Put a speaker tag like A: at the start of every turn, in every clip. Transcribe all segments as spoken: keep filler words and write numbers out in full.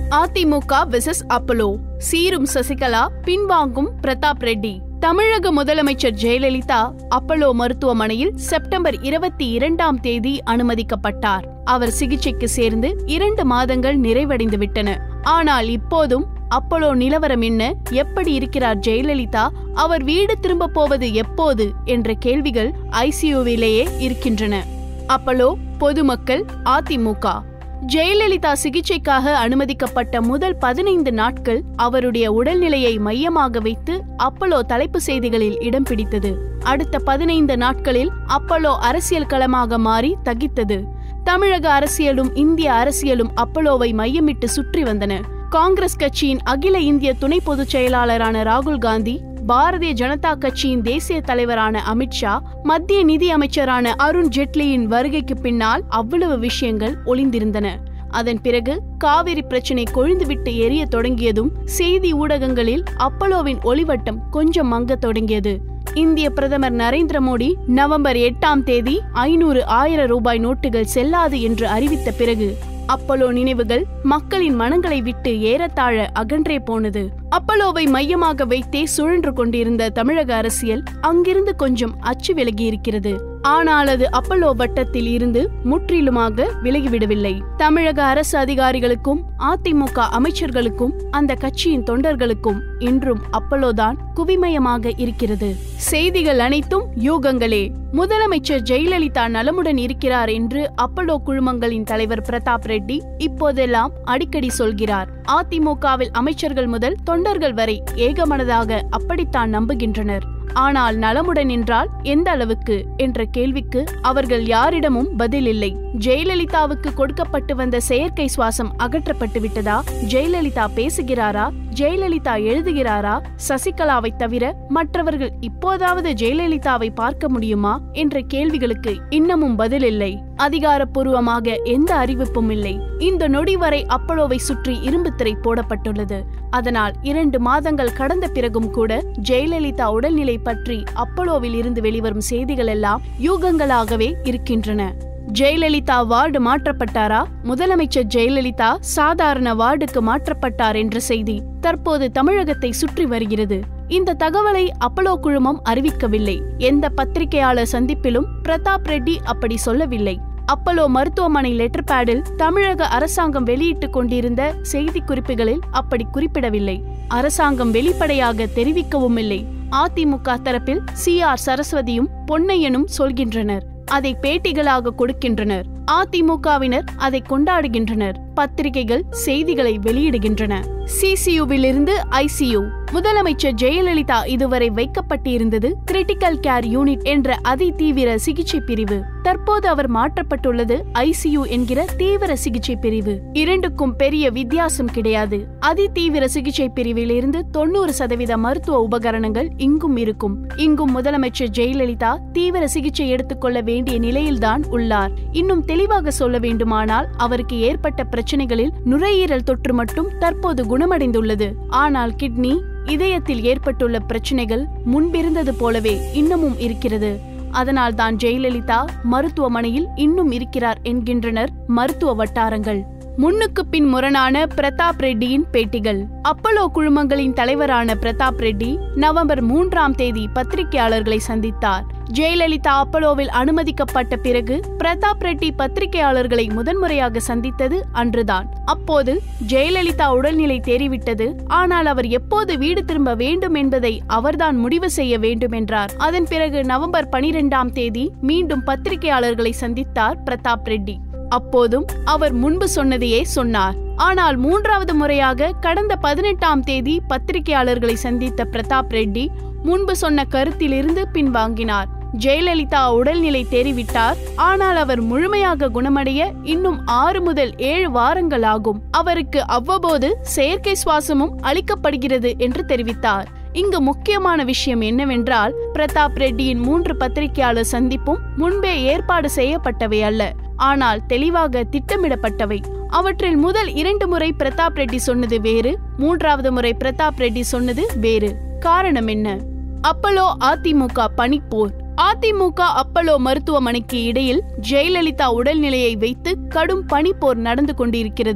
A: AIADMK versus Apollo, சீரும் சசிகலா, பின்வாங்கும் பிரதாப் ரெட்டி. தமிழக முதலமைச்சர் ஜெயலலிதா அப்பலோ மருத்துவமனையில் செப்டம்பர் இருபத்தி இரண்டாம் தேதி அனுமதிக்கப்பட்டார். அவர் சிகிச்சைக்கு சேர்ந்து இரண்டு மாதங்கள் நிறைவடைந்து விட்டன. ஆனால் இப்போதும் அப்பலோ நிலவரம் என்ன, எப்படி இருக்கிறார் ஜெயலலிதா, அவர் வீடு திரும்ப போவது எப்போது என்ற கேள்விகள் ஐசியூவிலேயே இருக்கின்றன. அப்பலோ, பொதுமக்கள், அதிமுக. ஜெயலலிதா சிகிச்சைக்காக அனுமதிக்கப்பட்ட முதல் பதினைந்து நாட்கள் அவருடைய உடல்நிலையை மையமாக வைத்து அப்பலோ தலைப்பு செய்திகளில் இடம் பிடித்தது. அடுத்த பதினைந்து நாட்களில் அப்பலோ அரசியல் களமாக மாறி தகித்தது. தமிழக அரசியலும் இந்திய அரசியலும் அப்பலோவை மையமிட்டு சுற்றி வந்தன. காங்கிரஸ் கட்சியின் அகில இந்திய துணை பொதுச் செயலாளரான ராகுல் காந்தி, பாரதிய ஜனதா கட்சியின் தேசிய தலைவரான அமித்ஷா, மத்திய நிதி அமைச்சரான அருண் ஜெட்லியின் வருகைக்கு பின்னால் அவ்வளவு விஷயங்கள் ஒளிந்திருந்தன. அதன் பிறகு காவிரி பிரச்சினை கொழுந்துவிட்டு எரிய தொடங்கியதும் செய்தி ஊடகங்களில் அப்பலோவின் ஒளிவட்டம் கொஞ்சம் மங்க தொடங்கியது. இந்திய பிரதமர் நரேந்திர மோடி நவம்பர் எட்டாம் தேதி ஐநூறு ஆயிரம் ரூபாய் நோட்டுகள் செல்லாது என்று அறிவித்த பிறகு அப்பலோ நினைவுகள் மக்களின் மனங்களை விட்டு ஏறத்தாழ அகன்றே போனது. அப்பலோவை மையமாக வைத்தே சுழன்று கொண்டிருந்த தமிழக அரசியல் அங்கிருந்து கொஞ்சம் அச்சு விலகி இருக்கிறது. ஆனால் அது அப்பலோ வட்டத்தில் இருந்து முற்றிலுமாக விலகிவிடவில்லை. தமிழக அரசு அதிகாரிகளுக்கும் அதிமுக அமைச்சர்களுக்கும் அந்த கட்சியின் தொண்டர்களுக்கும் இன்றும் அப்பலோதான் குவிமயமாக இருக்கிறது. செய்திகள் அனைத்தும் யூகங்களே. முதலமைச்சர் ஜெயலலிதா நலமுடன் இருக்கிறார் என்று அப்பலோ குழுமங்களின் தலைவர் பிரதாப் ரெட்டி இப்போதெல்லாம் அடிக்கடி சொல்கிறார். அதிமுகவில் அமைச்சர்கள் முதல் தொண்டர்கள் வரை ஏகமனதாக அப்படித்தான் நம்புகின்றனர். ஆனால் நலமுடன் என்றால் எந்த அளவுக்கு என்ற கேள்விக்கு அவர்கள் யாரிடமும் பதில் இல்லை. ஜெயலலிதாவுக்கு கொடுக்கப்பட்டு வந்த செயற்கை சுவாசம் அகற்றப்பட்டு விட்டதா? ஜெயலலிதா பேசுகிறாரா? ஜெயலலிதா எழுதுகிறாரா? சசிகலாவை தவிர மற்றவர்கள் இப்போதாவது ஜெயலலிதாவை பார்க்க முடியுமா என்ற கேள்விகளுக்கு இன்னமும் பதில் இல்லை. அதிகாரப்பூர்வமாக எந்த அறிவிப்பும் இல்லை. இந்த நொடி வரை அப்பலோவை சுற்றி இரும்பு திரை போடப்பட்டுள்ளது. அதனால் இரண்டு மாதங்கள் கடந்த பிறகும் கூட ஜெயலலிதா உடல்நிலை பற்றி அப்பலோவில் இருந்து வெளிவரும் செய்திகள் எல்லாம் யூகங்களாகவே இருக்கின்றன. ஜெயலலிதா வார்டு மாற்றப்பட்டாரா? முதலமைச்சர் ஜெயலலிதா சாதாரண வார்டுக்கு மாற்றப்பட்டார் என்ற செய்தி தற்போது தமிழகத்தை சுற்றி வருகிறது. இந்த தகவலை அப்பலோ குழுமம் அறிவிக்கவில்லை. எந்த பத்திரிகையாளர் சந்திப்பிலும் பிரதாப் ரெட்டி அப்படி சொல்லவில்லை. அப்பலோ மருத்துவமனை லெட்டர் பேடில் தமிழக அரசாங்கம் வெளியிட்டுக் கொண்டிருந்த செய்தி குறிப்புகளில் அப்படி குறிப்பிடவில்லை. அரசாங்கம் வெளிப்படையாக தெரிவிக்கவும் இல்லை. அதிமுக தரப்பில் சி ஆர் சரஸ்வதியும் பொன்னையனும் சொல்கின்றனர். அதை பேட்டிகளாக கொடுக்கின்றனர். அதிமுகவினர் அதை கொண்டாடுகின்றனர். பத்திரிகைகள் செய்திகளை வெளியிடுகின்றன. சிசியூவிலிருந்து ஐசியூ. முதலமைச்சர் ஜெயலலிதா இதுவரை வைக்கப்பட்டிருந்தது கிரிட்டிக்கல் கேர் யூனிட் என்ற அதி தீவிர சிகிச்சை பிரிவு. தற்போது அவர் மாற்றப்பட்டுள்ளது ஐசியூ என்கிற தீவிர சிகிச்சை பிரிவு. இரண்டுக்கும் பெரிய வித்தியாசம் கிடையாது. அதி தீவிர சிகிச்சை பிரிவில் இருந்து தொண்ணூறு சதவீத மருத்துவ உபகரணங்கள் இங்கும் இருக்கும். இங்கும் முதலமைச்சர் ஜெயலலிதா தீவிர சிகிச்சை எடுத்துக்கொள்ள வேண்டிய நிலையில்தான் உள்ளார். இன்னும் தெளிவாக சொல்ல வேண்டுமானால் அவருக்கு ஏற்பட்ட பிரச்சனைகளில் நுரையீரல் தொற்று மட்டும் தற்போது குணமடைந்துள்ளது. ஆனால் கிட்னி, இதயத்தில் ஏற்பட்டுள்ள பிரச்சனைகள் முன்பிருந்தது போலவே இன்னமும் இருக்கிறது. அதனால் தான் ஜெயலலிதா மருத்துவமனையில் இன்னும் இருக்கிறார் என்கின்றனர் மருத்துவ வட்டாரங்கள். முன்னுக்கு பின் முரணான பிரதாப் ரெட்டியின் பேட்டிகள். அப்பலோ குழுமங்களின் தலைவரான பிரதாப் ரெட்டி நவம்பர் மூன்றாம் தேதி பத்திரிகையாளர்களை சந்தித்தார். ஜெயலலிதா அப்பலோவில் அனுமதிக்கப்பட்ட பிறகு பிரதாப் ரெட்டி பத்திரிகையாளர்களை முதன்முறையாக சந்தித்தது அன்றுதான். அப்போது ஜெயலலிதா உடல்நிலை தேறிவிட்டது. ஆனால் அவர் எப்போது வீடு திரும்ப வேண்டும் என்பதை அவர்தான் முடிவு செய்ய வேண்டும் என்றார். அதன் பிறகு நவம்பர் பனிரெண்டாம் தேதி மீண்டும் பத்திரிகையாளர்களை சந்தித்தார் பிரதாப் ரெட்டி. அப்போதும் அவர் முன்பு சொன்னதையே சொன்னார். ஆனால் மூன்றாவது முறையாக கடந்த பதினெட்டாம் தேதி பத்திரிகையாளர்களை சந்தித்த பிரதாப் ரெட்டி முன்பு சொன்ன கருத்திலிருந்து பின்வாங்கினார். ஜெயலலிதா உடல்நிலை தேறிவிட்டார். ஆனால் அவர் முழுமையாக குணமடைய இன்னும் ஆறு முதல் ஏழு வாரங்கள் ஆகும். அவருக்கு அவ்வப்போது செயற்கை சுவாசமும் அளிக்கப்படுகிறது என்று தெரிவித்தார். இங்கு முக்கியமான விஷயம் என்னவென்றால் பிரதாப் ரெட்டியின் மூன்று பத்திரிகையாளர் சந்திப்பும் முன்பே ஏற்பாடு செய்யப்பட்டவை அல்ல. ஆனால் தெளிவாக திட்டமிடப்பட்டவை. அவற்றில் முதல் இரண்டு முறை பிரதாப் ரெட்டி சொன்னது வேறு, மூன்றாவது முறை பிரதாப் ரெட்டி சொன்னது வேறு. காரணம் என்ன? அப்பலோ அதிமுக பனிப்போர். அதிமுக அப்பலோ மருத்துவமனைக்கு இடையில் ஜெயலலிதா உடல்நிலையை வைத்து கடும் பனிப்போர் நடந்து கொண்டிருக்கிறது.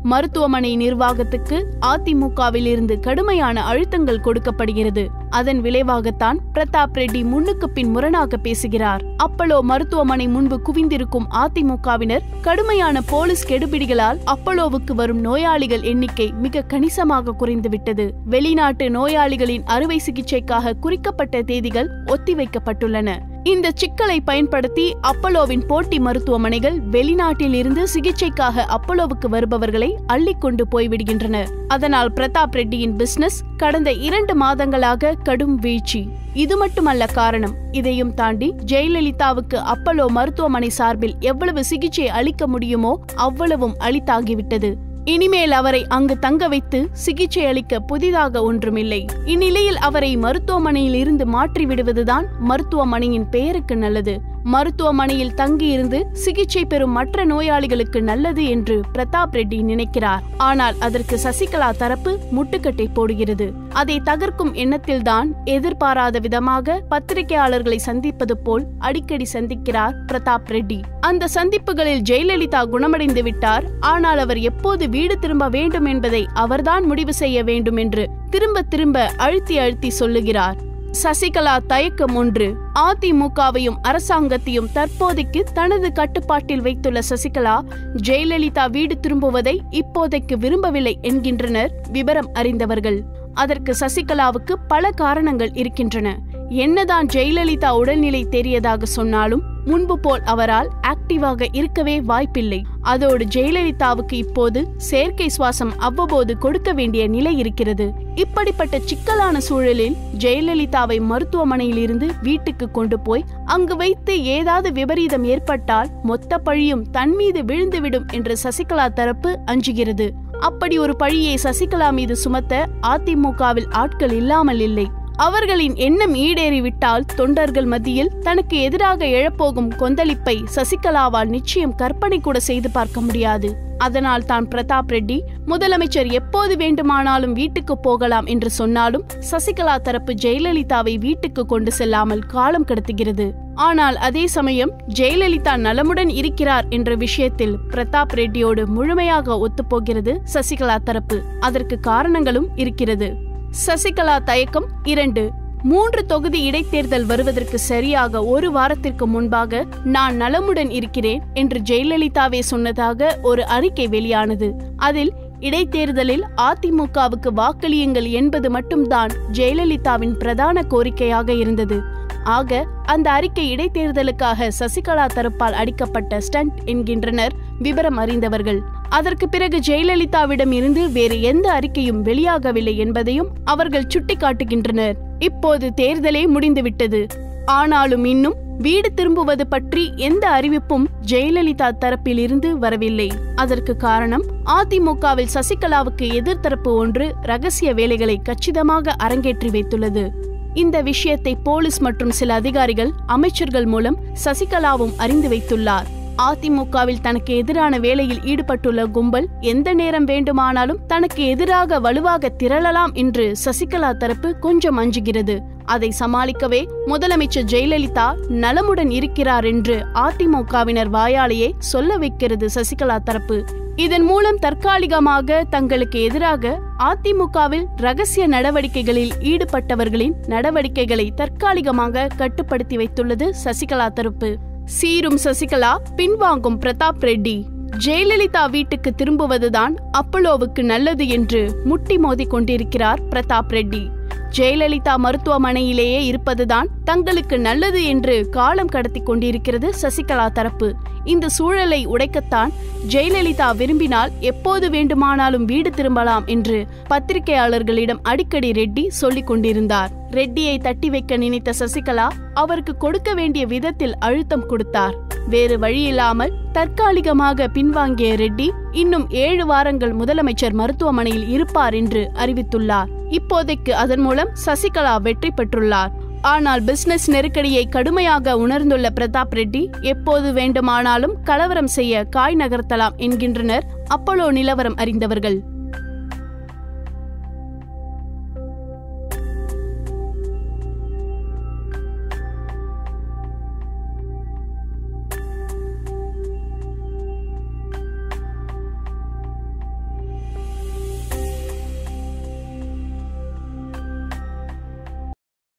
A: மருத்துவமனை நிர்வாகத்துக்கு அதிமுகவில் இருந்து கடுமையான அழுத்தங்கள் கொடுக்கப்படுகிறது. அதன் விளைவாகத்தான் பிரதாப் ரெட்டி முன்னுக்கு பின் முரணாக பேசுகிறார். அப்பலோ மருத்துவமனை முன்பு குவிந்திருக்கும் அதிமுகவினர் கடுமையான போலீஸ் கெடுபிடிகளால் அப்பலோவுக்கு வரும் நோயாளிகள் எண்ணிக்கை மிக கணிசமாக குறைந்துவிட்டது. வெளிநாட்டு நோயாளிகளின் அறுவை சிகிச்சைக்காக குறிக்கப்பட்ட தேதிகள் ஒத்திவைக்கப்பட்டுள்ளன. இந்த சிக்கலை பயன்படுத்தி அப்பலோவின் போட்டி மருத்துவமனைகள் வெளிநாட்டில் இருந்து சிகிச்சைக்காக அப்பலோவுக்கு வருபவர்களை அள்ளிக்கொண்டு போய்விடுகின்றனர். அதனால் பிரதாப் ரெட்டியின் பிசினஸ் கடந்த இரண்டு மாதங்களாக கடும் வீழ்ச்சி. இது மட்டுமல்ல காரணம். இதையும் தாண்டி ஜெயலலிதாவுக்கு அப்பலோ மருத்துவமனை சார்பில் எவ்வளவு சிகிச்சை அளிக்க முடியுமோ அவ்வளவும் அளித்தாகிவிட்டது. இனிமேல் அவரை அங்கு தங்க வைத்து சிகிச்சை அளிக்க புதிதாக ஒன்றுமில்லை. இந்நிலையில் அவரை மருத்துவமனையில் இருந்து மாற்றிவிடுவதுதான் மருத்துவமனையின் பெயருக்கு நல்லது. மருத்துவமனையில் தங்கியிருந்து சிகிச்சை பெறும் மற்ற நோயாளிகளுக்கு நல்லது என்று பிரதாப் ரெட்டி நினைக்கிறார். ஆனால் அதற்கு சசிகலா தரப்பு முட்டுக்கட்டை போடுகிறது. அதை தகர்க்கும் எண்ணத்தில்தான் எதிர்பாராத விதமாக பத்திரிகையாளர்களை சந்திப்பது போல் அடிக்கடி சந்திக்கிறார் பிரதாப் ரெட்டி. அந்த சந்திப்புகளில் ஜெயலலிதா குணமடைந்து விட்டார், ஆனால் அவர் எப்போது வீடு திரும்ப வேண்டும் என்பதை அவர்தான் முடிவு செய்ய வேண்டும் என்று திரும்ப திரும்ப அழுத்தி அழுத்தி சொல்லுகிறார். சசிகலா தயக்கம் ஒன்று. அதிமுகவையும் அரசாங்கத்தையும் தற்போதைக்கு தனது கட்டுப்பாட்டில் வைத்துள்ள சசிகலா ஜெயலலிதா வீடு திரும்புவதை இப்போதைக்கு விரும்பவில்லை என்கின்றனர் விவரம் அறிந்தவர்கள். அதற்கு சசிகலாவுக்கு பல காரணங்கள் இருக்கின்றன. என்னதான் ஜெயலலிதா உடல்நிலை தெரியதாக சொன்னாலும் முன்பு போல் அவரால் ஆக்டிவாக இருக்கவே வாய்ப்பில்லை. அதோடு ஜெயலலிதாவுக்கு இப்போது செயற்கை சுவாசம் அவ்வப்போது கொடுக்க வேண்டிய நிலை இருக்கிறது. இப்படிப்பட்ட சிக்கலான சூழலில் ஜெயலலிதாவை மருத்துவமனையில் இருந்து வீட்டுக்கு கொண்டு போய் அங்கு வைத்து ஏதாவது விபரீதம் ஏற்பட்டால் மொத்த பழியும் தன் மீது விழுந்துவிடும் என்று சசிகலா தரப்பு அஞ்சுகிறது. அப்படி ஒரு பழியை சசிகலா மீது சுமத்த அதிமுகவில் ஆட்கள் இல்லாமல் இல்லை. அவர்களின் எண்ணம் ஈடேறிவிட்டால் தொண்டர்கள் மத்தியில் தனக்கு எதிராக எழப்போகும் கொந்தளிப்பை சசிகலாவால் நிச்சயம் கற்பனை கூட செய்து பார்க்க முடியாது. அதனால் தான் பிரதாப் ரெட்டி முதலமைச்சர் எப்போது வேண்டுமானாலும் வீட்டுக்கு போகலாம் என்று சொன்னாலும் சசிகலா தரப்பு ஜெயலலிதாவை வீட்டுக்கு கொண்டு செல்லாமல் காலம் கடத்துகிறது. ஆனால் அதே சமயம் ஜெயலலிதா நலமுடன் இருக்கிறார் என்ற விஷயத்தில் பிரதாப் ரெட்டியோடு முழுமையாக ஒத்துப்போகிறது சசிகலா தரப்பு. அதற்கு காரணங்களும் இருக்கிறது. சசிகலா தயக்கம் இரண்டு. மூன்று தொகுதி இடைத்தேர்தல் வருவதற்கு சரியாக ஒரு வாரத்திற்கு முன்பாக நான் நலமுடன் இருக்கிறேன் என்று ஜெயலலிதாவே சொன்னதாக ஒரு அறிக்கை வெளியானது. அதில் இடைத்தேர்தலில் அதிமுகவுக்கு வாக்களியுங்கள் என்பது மட்டும்தான் ஜெயலலிதாவின் பிரதான கோரிக்கையாக இருந்தது. ஆக அந்த அறிக்கை இடைத்தேர்தலுக்காக சசிகலா தரப்பால் அடிக்கப்பட்ட ஸ்டண்ட் என்கின்றனர் விவரம் அறிந்தவர்கள். அதற்கு பிறகு ஜெயலலிதாவிடம் இருந்து வேறு எந்த அறிக்கையும் வெளியாகவில்லை என்பதையும் அவர்கள் சுட்டிக்காட்டுகின்றனர். இப்போது தேர்தலே முடிந்துவிட்டது. ஆனாலும் இன்னும் வீடு திரும்புவது பற்றி எந்த அறிவிப்பும் ஜெயலலிதா தரப்பில் இருந்து வரவில்லை. அதற்கு காரணம் அதிமுகவில் சசிகலாவுக்கு எதிர்த்தரப்பு ஒன்று ரகசிய வேலைகளை கச்சிதமாக அரங்கேற்றி வைத்துள்ளது. இந்த விஷயத்தை போலீஸ் மற்றும் சில அதிகாரிகள் அமைச்சர்கள் மூலம் சசிகலாவும் அறிந்து வைத்துள்ளார். அதிமுகவில் தனக்கு எதிரான வேலையில் ஈடுபட்டுள்ள கும்பல் எந்த நேரம் வேண்டுமானாலும் தனக்கு எதிராக வலுவாக திரளலாம் என்று சசிகலா தரப்பு கொஞ்சம் அஞ்சுகிறது. அதை சமாளிக்கவே முதலமைச்சர் ஜெயலலிதா நலமுடன் இருக்கிறார் என்று அதிமுகவினர் வாயாலேயே சொல்ல வைக்கிறது சசிகலா தரப்பு. இதன் மூலம் தற்காலிகமாக தங்களுக்கு எதிராக அதிமுகவில் ரகசிய நடவடிக்கைகளில் ஈடுபட்டவர்களின் நடவடிக்கைகளை தற்காலிகமாக கட்டுப்படுத்தி வைத்துள்ளது சசிகலா தரப்பு. சீரும் சசிகலா, பின்வாங்கும் பிரதாப் ரெட்டி. ஜெயலலிதா வீட்டுக்கு திரும்புவதுதான் அப்பலோவுக்கு நல்லது என்று முட்டி மோதி கொண்டிருக்கிறார் பிரதாப் ரெட்டி. ஜெயலலிதா மருத்துவமனையிலேயே இருப்பதுதான் தங்களுக்கு நல்லது என்று காலம் கடத்தி கொண்டிருக்கிறது சசிகலா தரப்பு. இந்த சூழலை உடைக்கத்தான் ஜெயலலிதா விரும்பினால் எப்போது வேண்டுமானாலும் வீடு திரும்பலாம் என்று பத்திரிகையாளர்களிடம் அடிக்கடி ரெட்டி சொல்லிக் கொண்டிருந்தார். ரெட்டியை தட்டி வைக்க நினைத்த சசிகலா அவருக்கு கொடுக்க வேண்டிய விதத்தில் அழுத்தம் கொடுத்தார். வேறு வழியில்லாமல் தற்காலிகமாக பின்வாங்கிய ரெட்டி இன்னும் ஏழு வாரங்கள் முதலமைச்சர் மருத்துவமனையில் இருப்பார் என்று அறிவித்துள்ளார். இப்போதைக்கு அதன் மூலம் சசிகலா வெற்றி பெற்றுள்ளார். ஆனால் பிசினஸ் நெருக்கடியை கடுமையாக உணர்ந்துள்ள பிரதாப் ரெட்டி எப்போது வேண்டுமானாலும் கலவரம் செய்ய காய் நகர்த்தலாம் என்கின்றனர் அப்பலோ நிலவரம் அறிந்தவர்கள்.